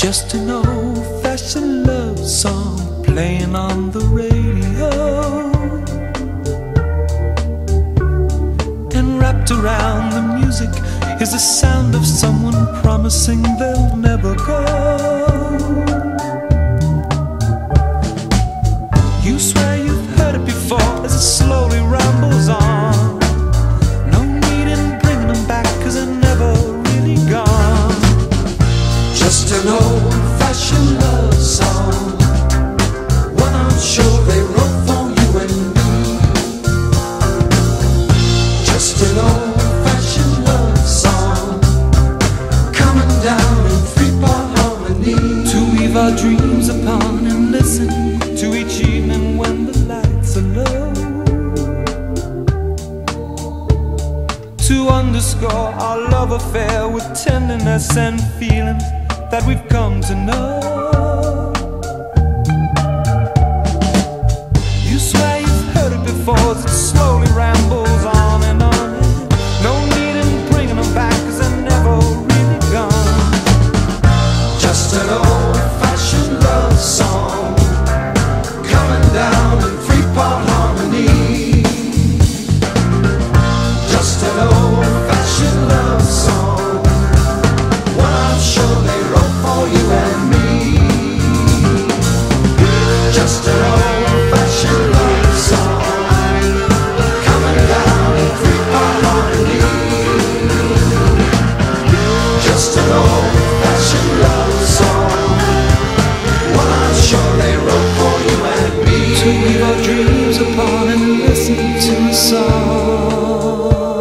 Just an old-fashioned love song playing on the radio, and wrapped around the music is the sound of someone promising they'll never go. You swear you've heard it before as it slowly rambles on. No need in bringing them back, 'cause they're never really gone. Just an old-fashioned love song, one I'm sure they wrote for you and me. Just an old-fashioned love song, coming down in three-part harmony, to weave our dreams upon and listen to each evening when the lights are low, to underscore our love affair with tenderness and feeling that we've come to know. You swear you've heard it before as it slowly rambles on and on. No need in bringing them back, 'cause they're never really gone. Just an old-fashioned love song, coming down in three-part harmony. Just an old-fashioned love song, one I'm sure they wrote for you and me. Just an old-fashioned love song, coming down in three-part harmony. Just an old-fashioned love song, one I'm sure they wrote for you and me, to weave our dreams upon and listen to a song.